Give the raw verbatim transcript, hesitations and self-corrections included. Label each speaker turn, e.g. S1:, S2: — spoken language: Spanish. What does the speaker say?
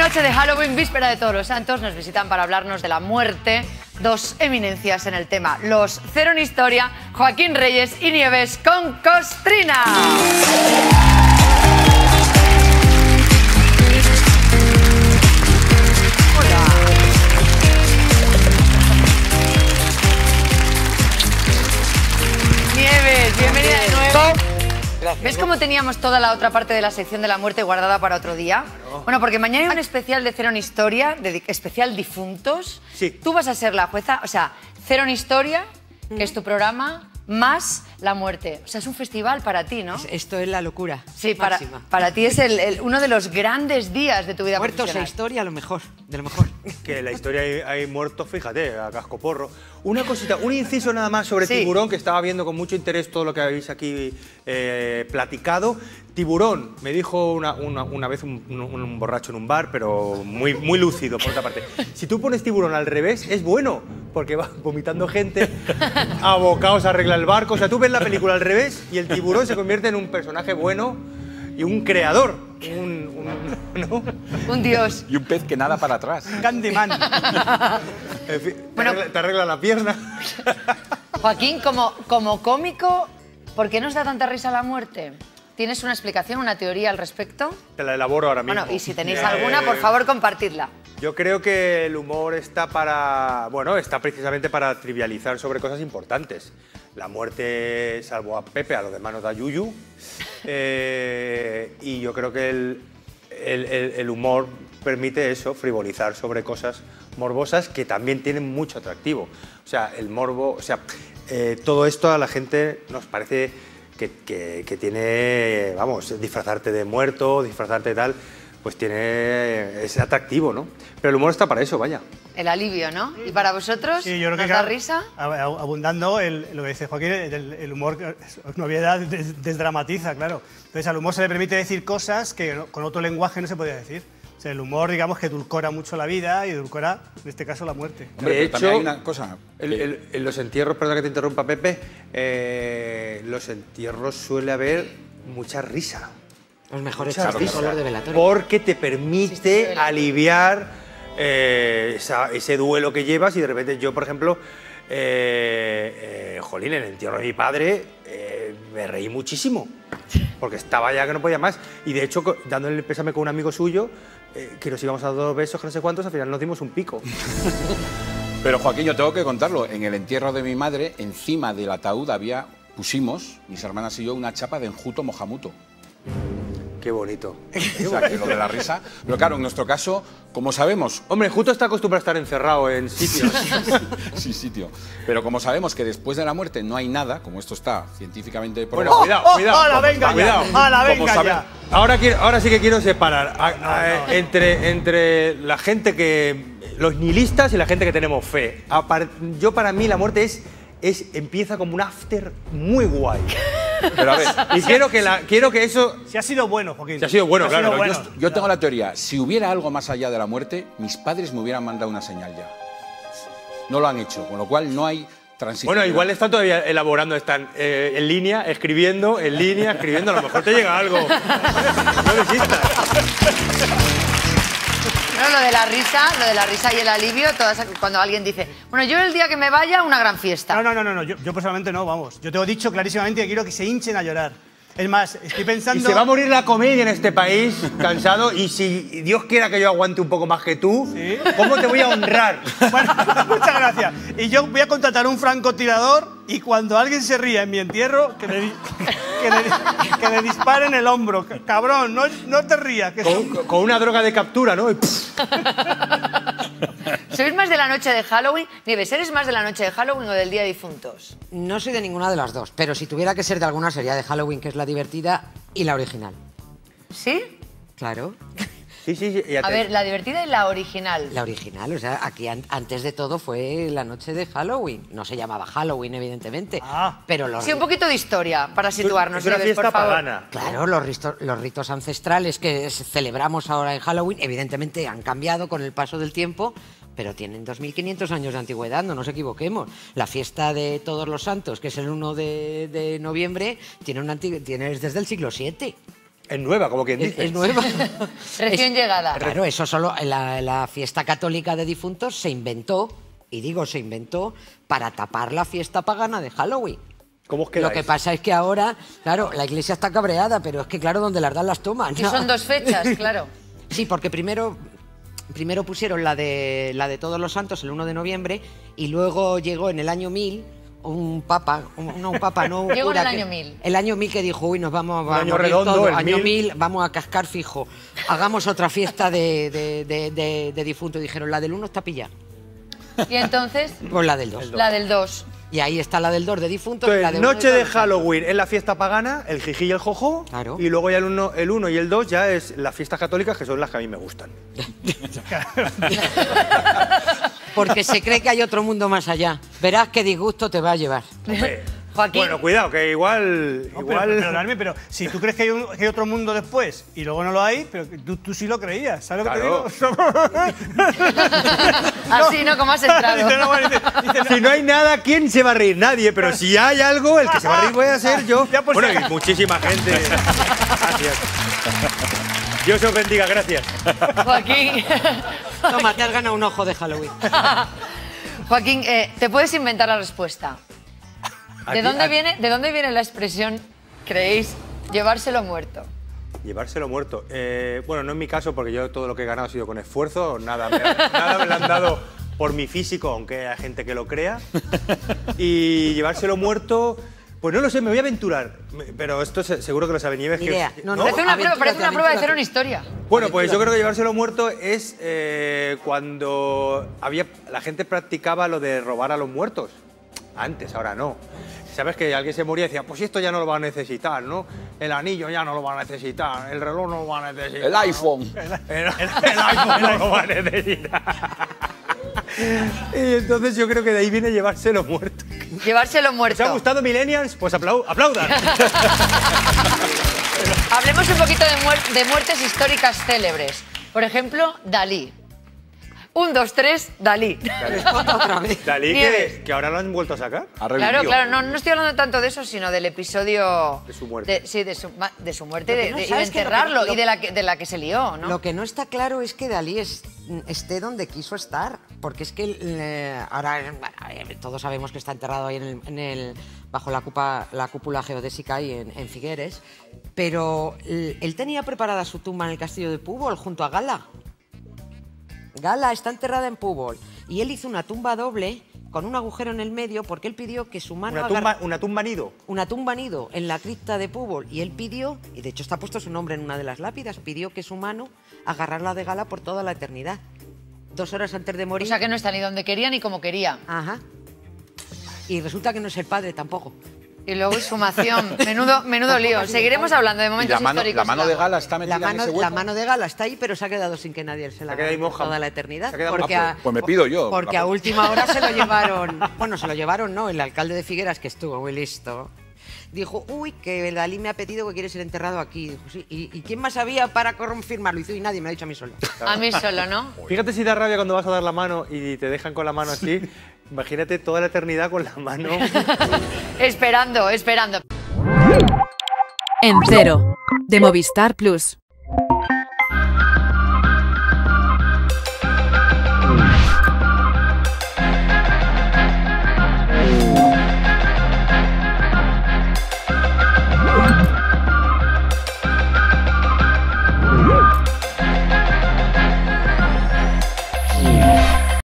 S1: Noche de Halloween, víspera de Todos los Santos, nos visitan para hablarnos de la muerte dos eminencias en el tema. Los Cero en Historia, Joaquín Reyes y Nieves con Costrina. Nieves, bienvenida de nuevo.
S2: Gracias.
S1: ¿Ves cómo teníamos toda la otra parte de la sección de la muerte guardada para otro día? No. Bueno, porque mañana hay un especial de Cero en Historia, de, especial difuntos.
S2: Sí.
S1: Tú vas a ser la jueza, o sea, Cero en Historia, que es tu programa, más la muerte. O sea, es un festival para ti, ¿no?
S3: Esto es la locura.
S1: Sí, para, para ti es el, el, uno de los grandes días de tu vida
S3: Muertos
S1: profesional.
S3: e historia, lo mejor, de lo mejor.
S2: Que en la historia hay, hay muertos, fíjate, a cascoporro. Una cosita, un inciso nada más sobre
S1: Sí.
S2: Tiburón, que estaba viendo con mucho interés todo lo que habéis aquí eh, platicado. Tiburón, me dijo una, una, una vez un, un, un borracho en un bar, pero muy, muy lúcido, por otra parte. Si tú pones Tiburón al revés, es bueno, porque va vomitando gente, abocados a arreglar el barco. O sea, tú ves la película al revés y el tiburón se convierte en un personaje bueno y un creador. Un, un, ¿no?
S1: Un dios.
S4: Y un pez que nada para atrás.
S2: Candyman. En fin,
S1: Bueno.
S2: te, arregla, te arregla la pierna.
S1: Joaquín, como, como cómico, ¿por qué nos da tanta risa la muerte? ¿Tienes una explicación, una teoría al respecto?
S2: Te la elaboro ahora mismo.
S1: Bueno, y si tenéis
S2: Eh,
S1: alguna, por favor, compartidla.
S2: Yo creo que el humor está para, bueno, está precisamente para trivializar sobre cosas importantes. La muerte salvó a Pepe, a los demás nos da yuyu. Eh, y yo creo que el, el, el, el humor permite eso, frivolizar sobre cosas morbosas que también tienen mucho atractivo. O sea, el morbo, o sea, eh, todo esto a la gente nos parece que, que, que tiene, vamos, disfrazarte de muerto, disfrazarte de tal, pues tiene, es atractivo, ¿no? Pero el humor está para eso, vaya.
S1: El alivio, ¿no? ¿Y para vosotros?
S5: Sí, yo creo
S1: ¿Nos
S5: que
S1: da
S5: claro,
S1: risa?
S5: ab- abundando el, lo que dice Joaquín, el, el humor, es una obviedad, des- desdramatiza, claro. Entonces al humor se le permite decir cosas que no- con otro lenguaje no se podía decir. O sea, el humor, digamos, que edulcora mucho la vida y edulcora, en este caso, la muerte.
S4: Hombre,
S2: De
S4: pero también
S2: hecho,
S4: hay una cosa.
S2: El-
S4: que-
S2: el- en los entierros, perdón que te interrumpa, Pepe, eh, los entierros suele haber mucha risa.
S3: Los mejores
S2: Mucha
S3: chistes son
S2: risa,
S3: los de velatorio.
S2: porque te permite aliviar eh, esa- ese duelo que llevas y de repente yo, por ejemplo, eh, eh, jolín, en el entierro de mi padre eh, me reí muchísimo, porque estaba ya que no podía más. Y de hecho, co- dándole el pésame con un amigo suyo, eh, que nos íbamos a dar dos besos, que no sé cuántos, al final nos dimos un pico.
S4: Pero Joaquín, yo tengo que contarlo. En el entierro de mi madre, encima del ataúd había, pusimos, mis hermanas y yo, una chapa de enjuto mojamuto.
S2: Qué bonito.
S4: O sea, que lo de la risa. Pero claro, en nuestro caso, como sabemos...
S2: Hombre, justo está acostumbrado a estar encerrado en sitios.
S4: Sí, sitio. Pero como sabemos que después de la muerte no hay nada, como esto está científicamente
S2: Bueno,
S4: probado...
S2: cuidado, cuidado.
S5: ¡Hala, venga
S2: cuidado.
S5: ya! ¡Hala,
S4: Como
S5: venga
S4: sabe-
S5: ya!
S2: Ahora, quiero, ahora sí que quiero separar a- a- Entre, entre la gente que... los nihilistas y la gente que tenemos fe. Apar- yo, para mí, la muerte es, es empieza como un after muy guay.
S4: Pero a ver,
S2: Y quiero que, la, quiero que eso...
S5: Si ha sido bueno, Joaquín.
S2: Si ha sido bueno,
S5: Si ha
S2: claro,
S5: sido
S2: yo
S5: bueno.
S4: yo tengo la teoría, si hubiera algo más allá de la muerte, mis padres me hubieran mandado una señal ya. No lo han hecho, con lo cual no hay transición.
S2: Bueno, igual están todavía elaborando, están eh, en línea, escribiendo, en línea, escribiendo. A lo mejor te llega algo. No desistas.
S1: No, lo de la risa, lo de la risa y el alivio, todas, cuando alguien dice, bueno, yo el día que me vaya, una gran fiesta.
S5: No, no, no, no, no. Yo, yo personalmente no, vamos. Yo te he dicho clarísimamente que quiero que se hinchen a llorar. Es más, estoy
S2: Y
S5: pensando...
S2: se va a morir la comedia en este país, cansado, y si Dios quiera que yo aguante un poco más que tú,
S5: ¿Sí?
S2: ¿cómo te voy a honrar?
S5: Bueno, muchas gracias. Y yo voy a contratar un francotirador y cuando alguien se ría en mi entierro, que me, di- que me, que me dispare en el hombro. C- Cabrón, no, no te rías. Que
S2: Con, con una droga de captura, ¿no? Y pff,
S1: ¿Sois más de la noche de Halloween? Nieves, ¿eres más de la noche de Halloween o del Día de Difuntos?
S3: No soy de ninguna de las dos, pero si tuviera que ser de alguna sería de Halloween, que es la divertida, y la original.
S1: ¿Sí?
S3: Claro.
S2: sí, sí, sí. ya
S1: A
S2: te-
S1: ver, la divertida y la original.
S3: La original, o sea, aquí an- antes de todo fue la noche de Halloween. No se llamaba Halloween, evidentemente,
S5: Ah.
S3: pero los...
S1: Sí, un poquito de historia para situarnos,
S2: es una
S1: Nieves,
S2: fiesta
S1: por favor.
S2: pagana.
S3: Claro, los ritos, los ritos ancestrales que s- celebramos ahora en Halloween, evidentemente han cambiado con el paso del tiempo, pero tienen dos mil quinientos años de antigüedad, no nos equivoquemos. La fiesta de Todos los Santos, que es el uno de, de noviembre, tiene una antigua- tiene es desde el siglo siete.
S2: Es nueva, como quien
S3: Es,
S2: dice.
S3: es nueva.
S1: Recién
S3: Es-
S1: llegada.
S3: Claro, eso solo, la, la fiesta católica de difuntos se inventó, y digo se inventó, para tapar la fiesta pagana de Halloween.
S2: ¿Cómo os
S3: Lo
S2: quedáis?
S3: que pasa es que ahora, claro, la iglesia está cabreada, pero es que claro, donde las dan las toman.
S1: Y son dos fechas, claro.
S3: Sí, porque primero, primero pusieron la de, la de Todos los Santos el uno de noviembre y luego llegó en el año mil un papa, un- no un papa, no un
S1: Llegó en
S3: cura
S1: el
S3: que-
S1: año mil.
S3: El año mil que dijo, uy, nos vamos, vamos
S2: año
S3: a morir
S2: redondo,
S3: todos.
S2: el
S3: Año
S2: mil.
S3: mil, vamos a cascar fijo. Hagamos otra fiesta de, de, de, de, de difunto. Dijeron, la del uno está pillada.
S1: Y entonces,
S3: Pues la del dos.
S1: la del dos.
S3: Y ahí está la del dos de difuntos. y la
S2: Entonces,
S3: de uno
S2: noche
S3: de
S2: de
S3: Todos los Santos.
S2: Halloween es la fiesta pagana, el jiji y el jojo.
S3: Claro.
S2: Y luego ya el uno, el uno y el dos ya es las fiestas católicas, que son las que a mí me gustan.
S3: Porque se cree que hay otro mundo más allá. Verás qué disgusto te va a llevar.
S2: Hombre,
S1: Joaquín.
S2: Bueno, cuidado, que igual.
S5: No,
S2: igual...
S5: pero, pero, Larmi, pero si tú crees que hay, un- que hay otro mundo después y luego no lo hay, pero que tú, tú sí lo creías, ¿sabes lo que
S2: Claro.
S5: te digo?
S1: Así, ¿no? Como has entrado.
S5: Dice, no, bueno, dice, dice, no.
S2: Si no hay nada, ¿quién se va a reír? Nadie. Pero si hay algo, el que se va a reír voy a ser yo.
S5: Ya, pues,
S2: Bueno,
S5: ya.
S2: y muchísima gente. Gracias. Dios os bendiga, gracias.
S1: Joaquín,
S3: Toma, te has ganado un ojo de Halloween.
S1: Joaquín, eh, ¿te puedes inventar la respuesta? ¿De
S2: Aquí-
S1: dónde
S2: a-
S1: viene, ¿De dónde viene la expresión, creéis, llevárselo muerto?
S2: Llevárselo muerto. Eh, bueno, no en mi caso, porque yo todo lo que he ganado ha sido con esfuerzo. Nada me, nada me lo han dado por mi físico, aunque hay gente que lo crea. Y llevárselo muerto, pues no lo sé, me voy a aventurar. Me- Pero esto se- seguro que lo sabe Nieves.
S3: Ni
S2: que-
S3: idea. No, no.
S1: Parece una, prueba,
S3: aventúrate,
S1: parece una prueba de
S3: aventúrate.
S1: hacer una historia.
S2: Bueno, pues yo creo que llevárselo muerto es eh, cuando había, la gente practicaba lo de robar a los muertos. Antes, ahora no. Sabes que alguien se moría y decía, pues esto ya no lo va a necesitar, ¿no? El anillo ya no lo va a necesitar, el reloj no lo va a necesitar.
S4: El
S2: ¿no?
S4: iPhone.
S2: El, el- el iPhone no lo va a necesitar. Y entonces yo creo que de ahí viene llevárselo muerto.
S1: Llevárselo
S2: ¿Os ha
S1: muerto.
S2: gustado Millennials? Pues aplau- aplaudan.
S1: Hablemos un poquito de, muer- de muertes históricas célebres. Por ejemplo, Dalí. Un, dos, tres, Dalí.
S3: Otra vez.
S2: Dalí,
S1: Nieves.
S2: que, que ahora lo han vuelto a sacar.
S4: Ha revivido.
S1: Claro, claro, no, no estoy hablando tanto de eso, sino del episodio...
S2: De su muerte.
S1: de- sí, de su, ma- de su muerte
S3: Lo que
S1: de-
S3: no
S1: de- y de
S3: sabes que lo que-
S1: enterrarlo
S3: lo-
S1: y de la, que, de la que se lió, ¿no?
S3: Lo que no está claro es que Dalí es- esté donde quiso estar, porque es que eh, ahora bueno, eh, todos sabemos que está enterrado ahí en el, en el- bajo la, cupa- la cúpula geodésica ahí en, en Figueres, pero eh, él tenía preparada su tumba en el castillo de Púbol junto a Gala. Gala está enterrada en Púbol y él hizo una tumba doble con un agujero en el medio porque él pidió que su mano
S2: Una
S3: agar-
S2: tumba, una tumba nido.
S3: una tumba nido en la cripta de Púbol y él pidió, y de hecho está puesto su nombre en una de las lápidas, pidió que su mano agarrarla de Gala por toda la eternidad. Dos horas antes de
S1: O
S3: morir.
S1: sea, que no está ni donde quería ni como quería.
S3: Ajá. Y resulta que no es el padre tampoco.
S1: Y luego exhumación. Menudo, menudo lío. Seguiremos hablando de
S4: Y
S1: momentos
S4: la mano,
S1: históricos.
S4: la mano de
S1: claro.
S4: Gala está metida
S3: La mano,
S4: en ese
S3: la
S4: hueco.
S3: mano de Gala está ahí, pero se ha quedado sin que nadie se la
S2: Ha quedado ahí
S3: agarre
S2: moja.
S3: toda la eternidad.
S2: Se ha quedado
S3: Porque
S2: moja.
S3: a,
S4: Pues me pido yo.
S3: Porque
S4: la-
S3: a última hora se lo llevaron. Bueno, se lo llevaron, no. El alcalde de Figueras, que estuvo muy listo, dijo, uy, que Dalí me ha pedido que quiere ser enterrado aquí. Dijo, sí. ¿Y, y quién más había para confirmarlo? Y dice, y nadie, me lo ha dicho a mí solo.
S1: A mí solo, ¿no?
S2: Fíjate si da rabia cuando vas a dar la mano y te dejan con la mano así. Imagínate toda la eternidad con la mano.
S1: Esperando, esperando.
S6: En Cero, de Movistar Plus.